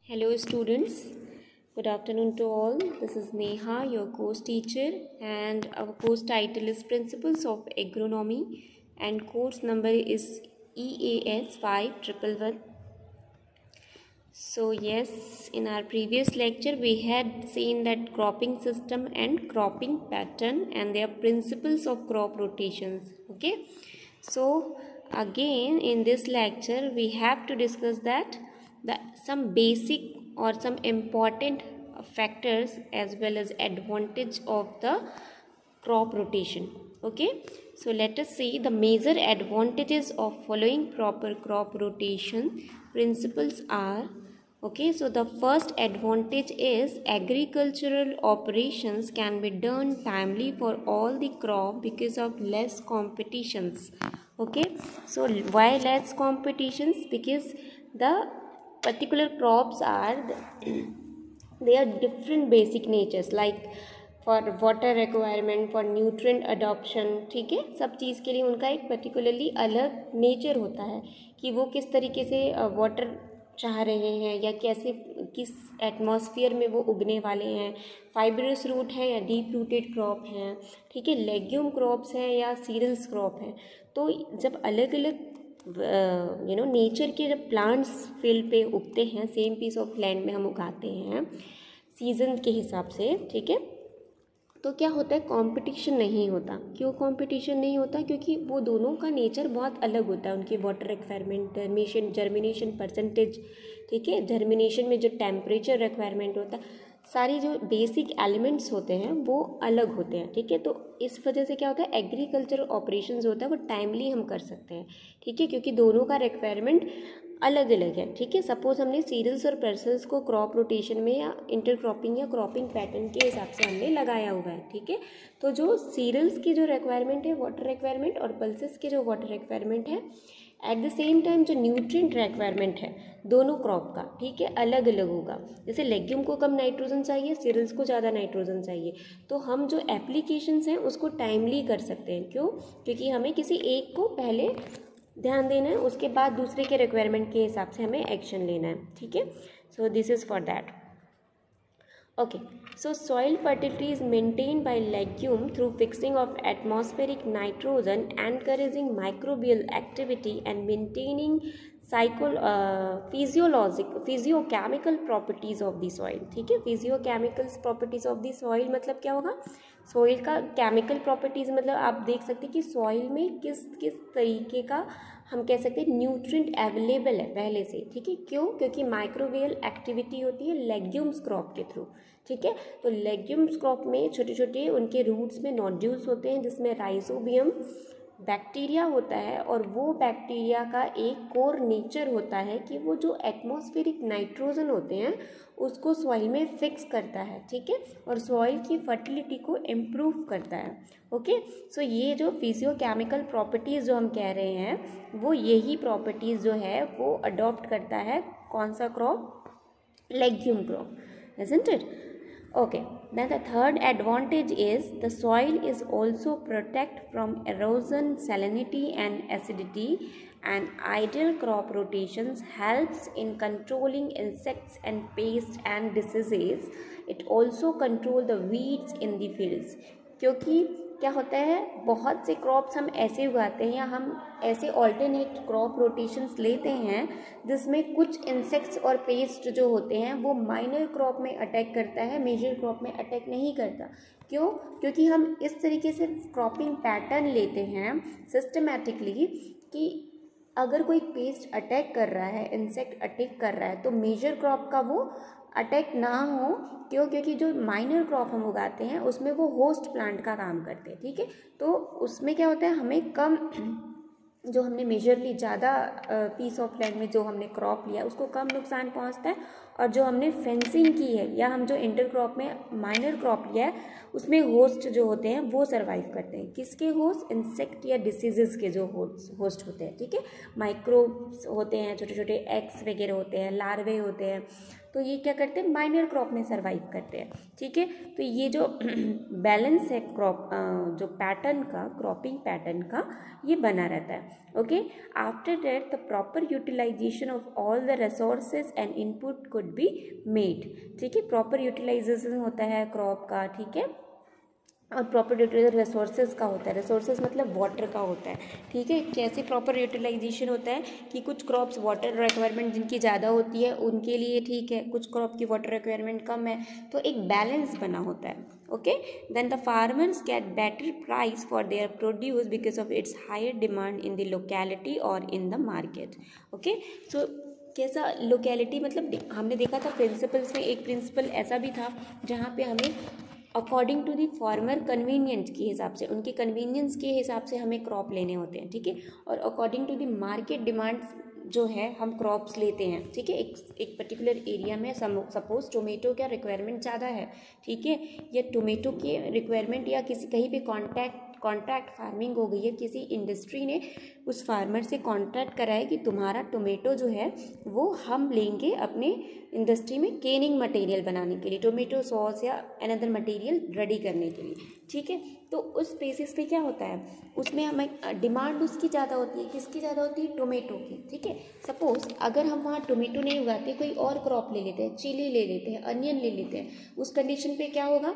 Hello students, good afternoon to all. This is Neha, your course teacher, and our course title is Principles of Agronomy and course number is EAS 5111. So yes, in our previous lecture we had seen that cropping system and cropping pattern and their principles of crop rotations. Okay, so again in this lecture we have to discuss that some basic or some important factors as well as advantage of the crop rotation. Okay, so let us see the major advantages of following proper crop rotation principles are. Okay, so the first advantage is agricultural operations can be done timely for all the crop because of less competitions. Okay, so why less competitions? Because the particular crops are they are different basic natures like for water requirement for nutrient adoption. ठीक है, सब चीज़ के लिए उनका एक particularly अलग nature होता है कि वो किस तरीके से वाटर चाह रहे हैं या कैसे किस एटमॉस्फेयर में वो उगने वाले हैं. फाइब्रस रूट है या डीप रूटेड क्रॉप हैं. ठीक है, लेग्यूम क्रॉप्स हैं या सीरियल्स क्रॉप हैं. तो जब अलग अलग नेचर के जब प्लांट्स फील्ड पे उगते हैं, सेम पीस ऑफ लैंड में हम उगाते हैं सीजन के हिसाब से. ठीक है, तो क्या होता है, कंपटीशन नहीं होता. क्यों कंपटीशन नहीं होता? क्योंकि वो दोनों का नेचर बहुत अलग होता है. उनकी वाटर रिक्वायरमेंट, जर्मिनेशन परसेंटेज, ठीक है, जर्मिनेशन में जो टेम्परेचर रिक्वायरमेंट होता है, सारी जो बेसिक एलिमेंट्स होते हैं वो अलग होते हैं. ठीक है, तो इस वजह से क्या होता है, एग्रीकल्चर ऑपरेशंस होता है वो टाइमली हम कर सकते हैं. ठीक है, क्योंकि दोनों का रिक्वायरमेंट अलग अलग है. ठीक है, सपोज हमने सीरियल्स और पल्सेस को क्रॉप रोटेशन में या इंटरक्रॉपिंग या क्रॉपिंग पैटर्न के हिसाब से हमने लगाया हुआ है. ठीक है, तो जो सीरियल्स की जो रिक्वायरमेंट है वाटर रिक्वायरमेंट और पल्सेस के जो वाटर रिक्वायरमेंट है एट द सेम टाइम जो न्यूट्रिएंट रिक्वायरमेंट है दोनों क्रॉप का, ठीक है, अलग अलग होगा. जैसे लेग्यूम को कम नाइट्रोजन चाहिए, सीरियल्स को ज़्यादा नाइट्रोजन चाहिए. तो हम जो एप्लीकेशंस हैं उसको टाइमली कर सकते हैं. क्यों? क्योंकि हमें किसी एक को पहले ध्यान देना है, उसके बाद दूसरे के रिक्वायरमेंट के हिसाब से हमें एक्शन लेना है. ठीक है, so this is for that. Okay, so soil fertility is maintained by legume through fixing of atmospheric nitrogen, encouraging microbial activity and maintaining physiochemical properties of the soil. ठीक है, physiochemical properties of the soil मतलब क्या होगा, soil का chemical properties मतलब आप देख सकते हैं कि सॉइल में किस किस तरीके का हम कह सकते हैं न्यूट्रिएंट अवेलेबल है पहले से. ठीक है, क्यों? क्योंकि माइक्रोबियल एक्टिविटी होती है लेग्यूम्स क्रॉप के थ्रू. ठीक है, तो लेग्यूम्स क्रॉप में छोटे छोटे उनके रूट्स में नोड्यूल्स होते हैं जिसमें राइजोबियम बैक्टीरिया होता है और वो बैक्टीरिया का एक कोर नेचर होता है कि वो जो एटमॉस्फेरिक नाइट्रोजन होते हैं उसको सॉइल में फिक्स करता है. ठीक है, और सॉइल की फर्टिलिटी को इम्प्रूव करता है. ओके, सो ये जो फिजियोकेमिकल प्रॉपर्टीज़ जो हम कह रहे हैं वो यही प्रॉपर्टीज़ जो है वो अडॉप्ट करता है कौन सा crop, legume crop, isn't it? Okay, then the third advantage is the soil is also protect from erosion, salinity and acidity, and ideal crop rotations helps in controlling insects and pests and diseases. It also control the weeds in the fields. क्योंकि क्या होता है, बहुत से crops हम ऐसे उगाते हैं या हम ऐसे ऑल्टरनेट क्रॉप रोटेशंस लेते हैं जिसमें कुछ इंसेक्ट्स और पेस्ट जो होते हैं वो माइनर क्रॉप में अटैक करता है, मेजर क्रॉप में अटैक नहीं करता. क्यों? क्योंकि हम इस तरीके से क्रॉपिंग पैटर्न लेते हैं सिस्टमैटिकली कि अगर कोई पेस्ट अटैक कर रहा है, इंसेक्ट अटैक कर रहा है, तो मेजर क्रॉप का वो अटैक ना हो. क्यों? क्योंकि जो माइनर क्रॉप हम उगाते हैं उसमें वो होस्ट प्लांट का काम करते हैं. ठीक है, तो उसमें क्या होता है, हमें कम जो हमने मेजरली ज़्यादा पीस ऑफ लैंड में जो हमने क्रॉप लिया उसको कम नुकसान पहुंचता है, और जो हमने फेंसिंग की है या हम जो इंटर क्रॉप में माइनर क्रॉप लिया है उसमें होस्ट जो होते हैं वो सर्वाइव करते हैं. किसके होस्ट? इंसेक्ट या डिसीजेस के जो होस्ट होते हैं. ठीक है, माइक्रोब्स होते हैं, छोटे छोटे एग्स वगैरह होते हैं, लार्वे होते हैं, तो ये क्या करते हैं, माइनर क्रॉप में सर्वाइव करते हैं, ठीक है। तो ये जो बैलेंस है क्रॉप जो पैटर्न का, क्रॉपिंग पैटर्न का, ये बना रहता है। Okay, after that the proper utilization of all the resources and input could be made, ठीक है। प्रॉपर यूटिलाइजेशन होता है क्रॉप का, ठीक है, और प्रॉपर यूटिलाइजेशन रिसोर्सेज का होता है। रिसोर्सेज मतलब वाटर का होता है, ठीक है। कैसे प्रॉपर यूटिलाइजेशन होता है कि कुछ क्रॉप्स वाटर रिक्वायरमेंट जिनकी ज़्यादा होती है उनके लिए ठीक है, कुछ क्रॉप की वाटर रिक्वायरमेंट कम है, तो एक बैलेंस बना होता है। Okay, then the farmers get better price for their produce because of its higher demand in the locality और in the market. Okay, so कैसा लोकेलिटी, मतलब हमने देखा था प्रिंसिपल्स में, एक प्रिंसिपल ऐसा भी था जहाँ पे हमें according to the farmer convenience के हिसाब से, उनके कन्वीनियंस के हिसाब से हमें क्रॉप लेने होते हैं, ठीक है। और according to the market demands जो है हम क्रॉप्स लेते हैं, ठीक है। एक पर्टिकुलर एरिया में सपोज टोमेटो का रिक्वायरमेंट ज़्यादा है, ठीक है, या टोमेटो की रिक्वायरमेंट या किसी कहीं पे कॉन्ट्रैक्ट फार्मिंग हो गई है, किसी इंडस्ट्री ने उस फार्मर से कॉन्ट्रैक्ट करा है कि तुम्हारा टोमेटो जो है वो हम लेंगे अपने इंडस्ट्री में केनिंग मटेरियल बनाने के लिए, टोमेटो सॉस या अनदर मटेरियल रेडी करने के लिए, ठीक है। तो उस बेसिस पे क्या होता है, उसमें हमें डिमांड उसकी ज़्यादा होती है, किसकी ज़्यादा होती है, टोमेटो की, ठीक है। सपोज अगर हम वहाँ टोमेटो नहीं उगाते, कोई और क्रॉप ले लेते हैं, चिली ले लेते हैं, अनियन ले लेते हैं, उस कंडीशन पे क्या होगा,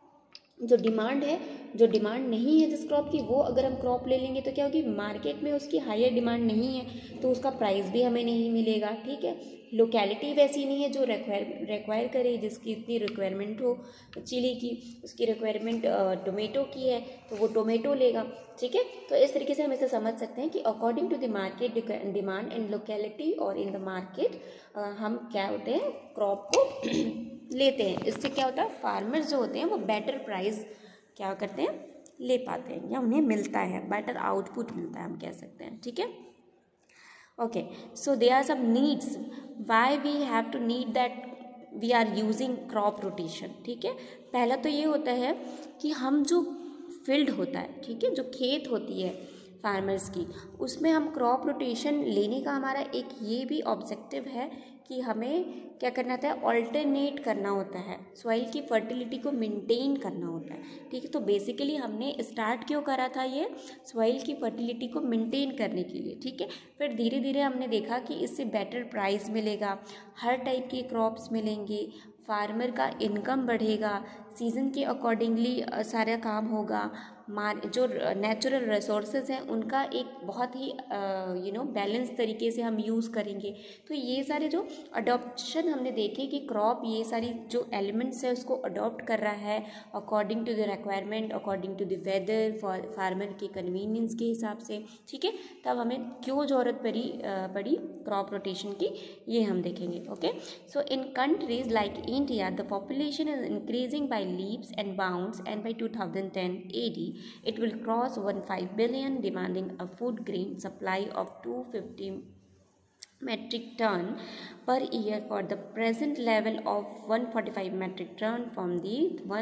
जो डिमांड है, जो डिमांड नहीं है जिस क्रॉप की, वो अगर हम क्रॉप ले लेंगे तो क्या होगी, मार्केट में उसकी हायर डिमांड नहीं है तो उसका प्राइस भी हमें नहीं मिलेगा, ठीक है। लोकेलिटी वैसी नहीं है जो रिक्वायर करे, जिसकी इतनी रिक्वायरमेंट हो चिली की, उसकी रिक्वायरमेंट टोमेटो की है तो वो टोमेटो लेगा, ठीक है। तो इस तरीके से हम इसे समझ सकते हैं कि according to the market demand in locality और इन द मार्केट हम क्या होते हैं, क्रॉप को लेते हैं। इससे क्या होता है, फार्मर्स जो होते हैं वो बेटर प्राइस क्या करते हैं, ले पाते हैं, या उन्हें मिलता है, बेटर आउटपुट मिलता है, हम कह सकते हैं, ठीक है। Okay, so there are some needs why we have to need that we are using crop rotation, ठीक है। पहला तो ये होता है कि हम जो फील्ड होता है, ठीक है, जो खेत होती है फार्मर्स की, उसमें हम क्रॉप रोटेशन लेने का हमारा एक ये भी ऑब्जेक्टिव है कि हमें क्या करना होता है, ऑल्टरनेट करना होता है, सॉइल की फर्टिलिटी को मेंटेन करना होता है, ठीक है। तो बेसिकली हमने स्टार्ट क्यों करा था, ये सॉइल की फर्टिलिटी को मेंटेन करने के लिए, ठीक है। फिर धीरे धीरे हमने देखा कि इससे बेटर प्राइस मिलेगा, हर टाइप के क्रॉप्स मिलेंगे, फार्मर का इनकम बढ़ेगा, सीज़न के अकॉर्डिंगली सारा काम होगा, जो नेचुरल रिसोर्सेज हैं उनका एक बहुत ही बैलेंस तरीके से हम यूज़ करेंगे। तो ये सारे जो अडॉप्शन हमने देखे कि क्रॉप ये सारी जो एलिमेंट्स है उसको अडॉप्ट कर रहा है according to the requirement, according to the weather, farmer के कन्वीनियंस के हिसाब से, ठीक है। तब हमें क्यों ज़रूरत पड़ी क्रॉप रोटेशन की, ये हम देखेंगे। Okay, so in countries like India the population is increasing by leaps and bounds, and by 2010 AD it will cross 15 billion, demanding a food grain supply of 250 metric ton per year for the present level of 145 metric ton from the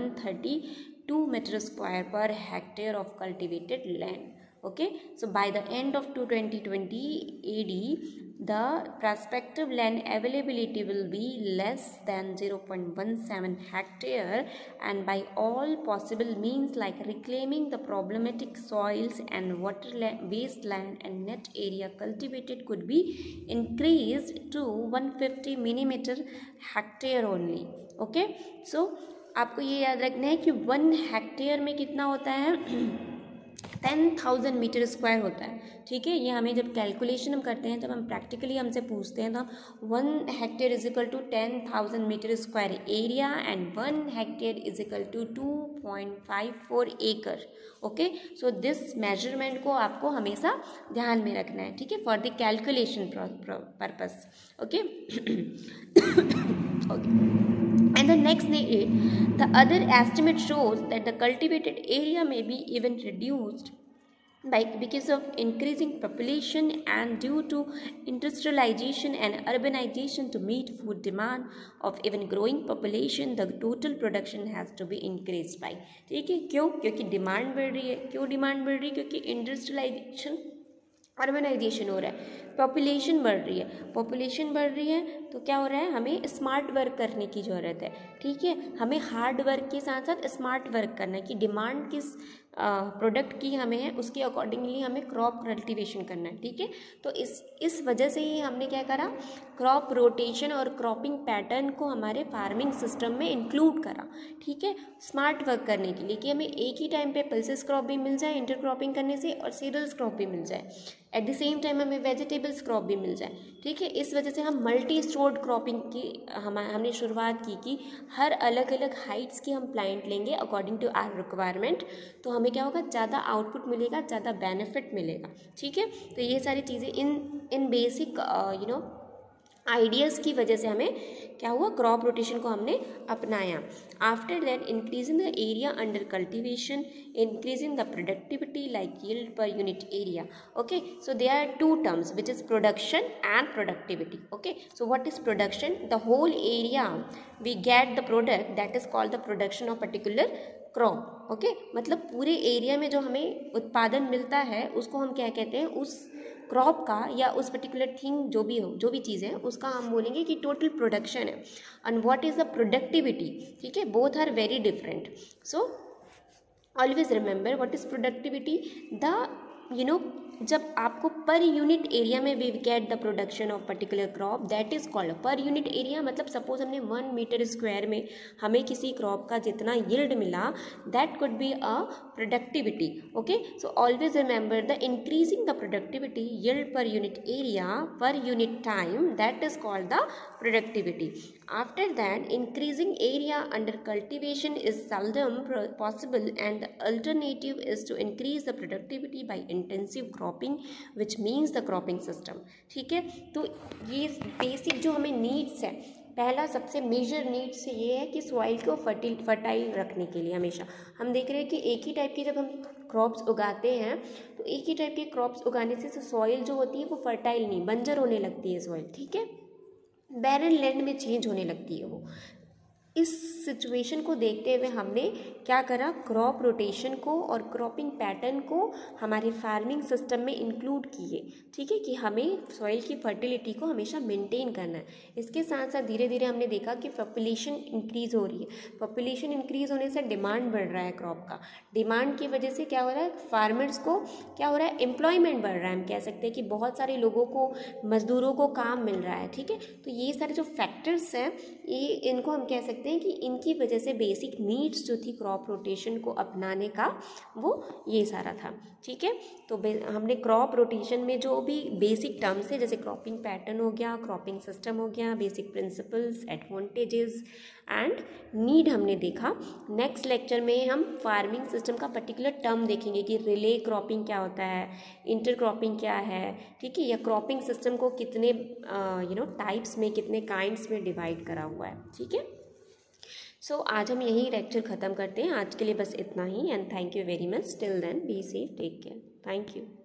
132 meter square per hectare of cultivated land. Okay, so by the end of 2020 AD, the prospective land availability will be less than 0.17 hectare, and by all possible means like reclaiming the problematic soils and wasteland and net area cultivated could be increased to 150 millimeter hectare only. Okay, so आपको ये याद रखना है कि 1 hectare में कितना होता है 10,000 मीटर स्क्वायर होता है, ठीक है। ये हमें जब कैलकुलेशन हम करते हैं, जब हम प्रैक्टिकली हमसे पूछते हैं तो हम 1 hectare is equal to 10,000 meter square area and 1 hectare is equal to 2.54 एकड़। ओके, सो दिस मेजरमेंट को आपको हमेशा ध्यान में रखना है, ठीक है, for the calculation purpose. Okay, and the next the other estimate shows that the cultivated area may be even reduced because of increasing population and due to industrialization and urbanization to meet food demand of even growing population, the total production has to be increased by, ठीक है। क्यों, क्योंकि demand बढ़ रही है। क्यों demand बढ़ रही है, क्योंकि इंडस्ट्रियलाइजेशन अर्बनाइजेशन हो रहा है, पॉपुलेशन बढ़ रही है, पॉपुलेशन बढ़ रही है तो क्या हो रहा है, हमें स्मार्ट वर्क करने की ज़रूरत है, ठीक है। हमें हार्ड वर्क के साथ साथ स्मार्ट वर्क करना है कि डिमांड किस प्रोडक्ट की हमें है, उसके अकॉर्डिंगली हमें क्रॉप कल्टीवेशन करना है, ठीक है। तो इस वजह से ही हमने क्या करा, क्रॉप रोटेशन और क्रॉपिंग पैटर्न को हमारे फार्मिंग सिस्टम में इंक्लूड करा, ठीक है, स्मार्ट वर्क करने के लिए, कि हमें एक ही टाइम पे पल्सेस क्रॉप भी मिल जाए इंटरक्रॉपिंग करने से, और सीरियल्स क्रॉप भी मिल जाए, एट द सेम टाइम हमें वेजिटेबल्स क्रॉप भी मिल जाए, ठीक है। इस वजह से हम मल्टी स्टोर्ड क्रॉपिंग की हमने शुरुआत की कि हर अलग अलग हाइट्स की हम प्लांट लेंगे अकॉर्डिंग टू आवर रिक्वायरमेंट, तो हमें क्या होगा, ज़्यादा आउटपुट मिलेगा, ज़्यादा बेनिफिट मिलेगा, ठीक है। तो ये सारी चीज़ें इन बेसिक आइडियाज़ की वजह से हमें क्या हुआ, क्रॉप रोटेशन को हमने अपनाया। After that increasing the area under cultivation, increasing the productivity like yield per unit area, okay. So there are two terms which is production and productivity, okay. So what is production, the whole area we get the product that is called the production of particular crop, okay. मतलब पूरे area में जो हमें उत्पादन मिलता है उसको हम क्या कहते हैं, उस क्रॉप का या उस पर्टिकुलर थिंग जो भी हो, जो भी चीज़ है उसका हम बोलेंगे कि टोटल प्रोडक्शन है। And what is the productivity, ठीक है, both are very different. So always remember what is productivity, the जब आपको पर यूनिट एरिया में we get the production of particular crop, that is called per unit area. मतलब suppose हमने 1 metre square में हमें किसी क्रॉप का जितना यील्ड मिला, that could be a productivity, okay. So always remember the increasing the productivity yield per unit area per unit time, that is called the productivity. After that, increasing area under cultivation is seldom possible, and the alternative is to increase the productivity by intensive cropping, which means the cropping system, ठीक है। तो ये basic जो हमें needs है, पहला सबसे major needs ये है कि सॉइल को फर्टाइल रखने के लिए हमेशा हम देख रहे हैं कि एक ही टाइप की जब हम क्रॉप्स उगाते हैं तो एक ही टाइप के क्रॉप्स उगाने से सॉइल जो होती है वो फर्टाइल नहीं, बंजर होने लगती है सॉइल, ठीक है, बैरन लैंड में चेंज होने लगती है वो। इस सिचुएशन को देखते हुए हमने क्या करा, क्रॉप रोटेशन को और क्रॉपिंग पैटर्न को हमारे फार्मिंग सिस्टम में इंक्लूड किए, ठीक है, कि हमें सॉइल की फर्टिलिटी को हमेशा मेंटेन करना है। इसके साथ साथ धीरे धीरे हमने देखा कि पॉपुलेशन इंक्रीज़ हो रही है, पॉपुलेशन इंक्रीज़ होने से डिमांड बढ़ रहा है क्रॉप का, डिमांड की वजह से क्या हो रहा है, फार्मर्स को क्या हो रहा है, एम्प्लॉयमेंट बढ़ रहा है, हम कह सकते हैं कि बहुत सारे लोगों को, मजदूरों को काम मिल रहा है, ठीक है। तो ये सारे जो फैक्टर्स हैं, ये इनको हम कह सकते हैं कि इनकी वजह से बेसिक नीड्स जो थी क्रॉप रोटेशन को अपनाने का, वो ये सारा था, ठीक है। तो हमने क्रॉप रोटेशन में जो भी बेसिक टर्म्स है, जैसे क्रॉपिंग पैटर्न हो गया, क्रॉपिंग सिस्टम हो गया, basic principles, advantages and need हमने देखा। नेक्स्ट लेक्चर में हम फार्मिंग सिस्टम का पर्टिकुलर टर्म देखेंगे कि रिले क्रॉपिंग क्या होता है, इंटर क्रॉपिंग क्या है, ठीक है, या क्रॉपिंग सिस्टम को कितने टाइप्स में, कितने काइंड्स में डिवाइड करा हुआ है, ठीक है। सो आज हम यही लेक्चर ख़त्म करते हैं, आज के लिए बस इतना ही, and thank you very much. Till then be safe, take care, thank you.